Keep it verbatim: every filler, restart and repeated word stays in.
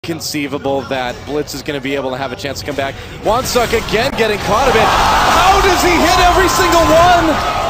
conceivable that Blitz is going to be able to have a chance to come back. Wansuk again getting caught a bit. How does he hit every single one?